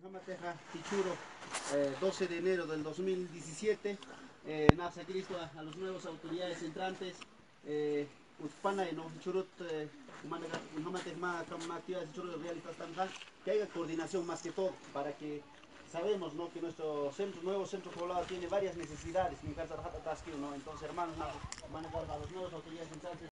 Jamateja, Pichuro, 12 de enero del 2017. Nasa Cristo a las nuevas autoridades entrantes. Uspana y no Churut, actividades de Churut realistas también, que haya coordinación más que todo para que sabemos, ¿no?, que nuestro nuevo centro poblado tiene varias necesidades. ¿No? Entonces, hermanos, a las nuevas autoridades entrantes.